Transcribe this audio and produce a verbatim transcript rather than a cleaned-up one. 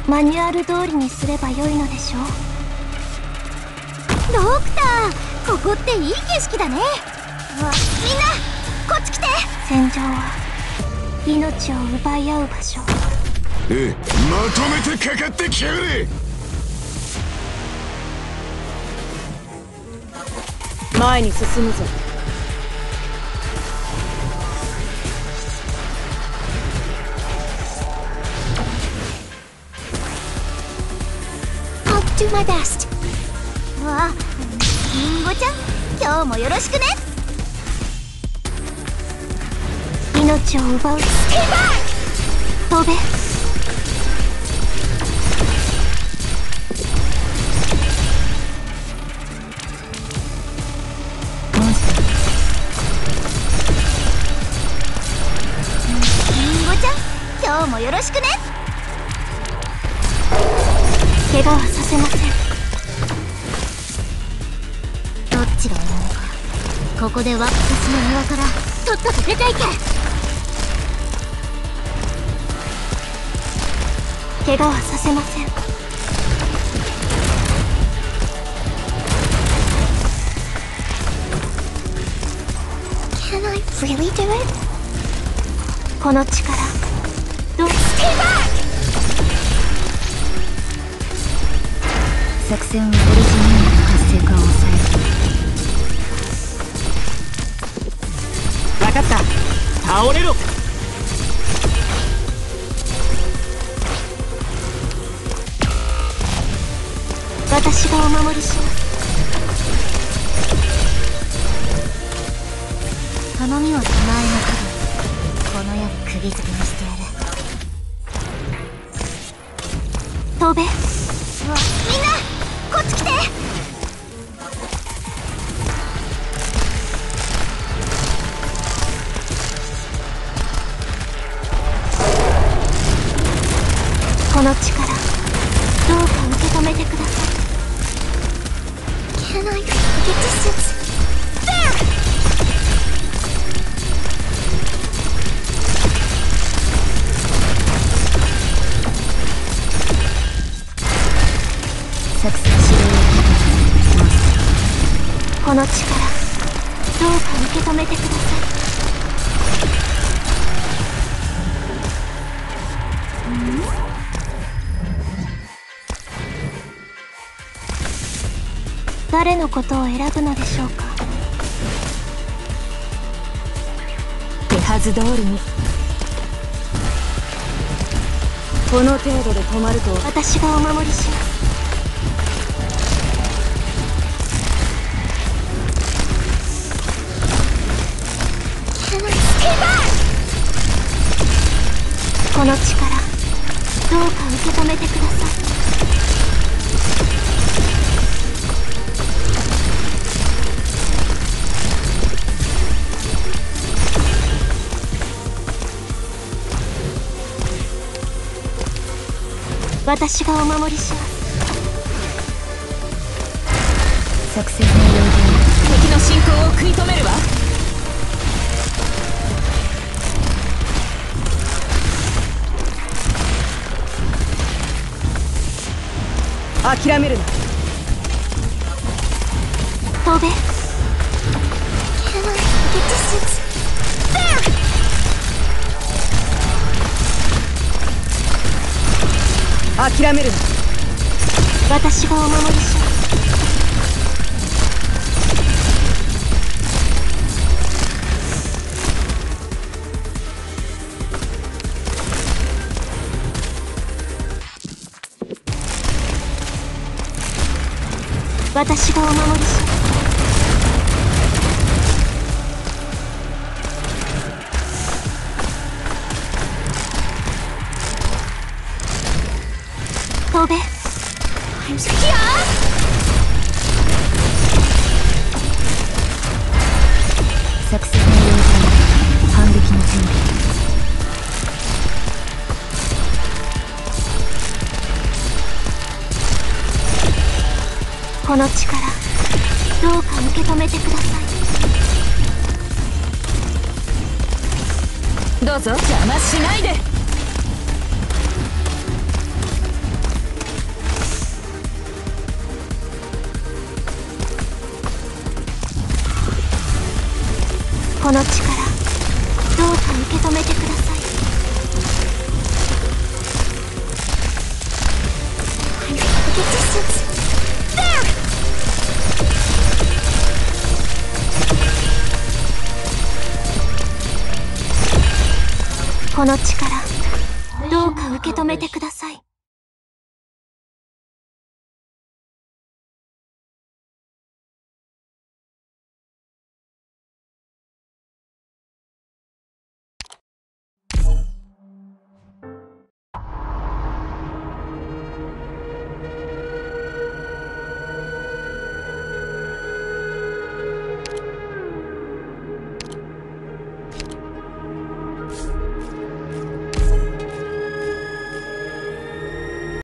マニュアル通りにすればよいのでしょう。ドクター、ここっていい景色だね。わ、みんなこっち来て。戦場は命を奪い合う場所。 ええ、まとめてかかってきやがれ。 前に進むぞ。 I'll do my best。 わあ、リンゴちゃん、今日もよろしくね。命を奪う。飛べ。今日もよろしくね。怪我はさせません。どっちがいいのか。ここでワックスの庭からとっとと出ていけ。怪我はさせません。Can I really do it? この力どう。作戦はオリジニウムの活性化を抑分かった。倒れろ。 私がお守りします。頼みは手前の角。この矢で釘付けにしてやる。飛べ。うわ、みんなこっち来て。この力どうか受け止めてください。Can I get distance? There! 作戦指令をこの力どうか受け止めてください。誰のことを選ぶのでしょうか。 手はず通りに。この程度で止まると。 私がお守りします。この力どうか受け止めてください。私がお守りします。作戦の要領。 敵の進行を食い止めるわ。諦めるな。 飛べ。 諦めるな。 私がお守りします。私がお守りします。飛べ。作戦の要領。反撃の準備。この力どうか受け止めてください。 どうぞ。邪魔しないで。 この力どうか受け止めてください。この力どうか受け止めてください。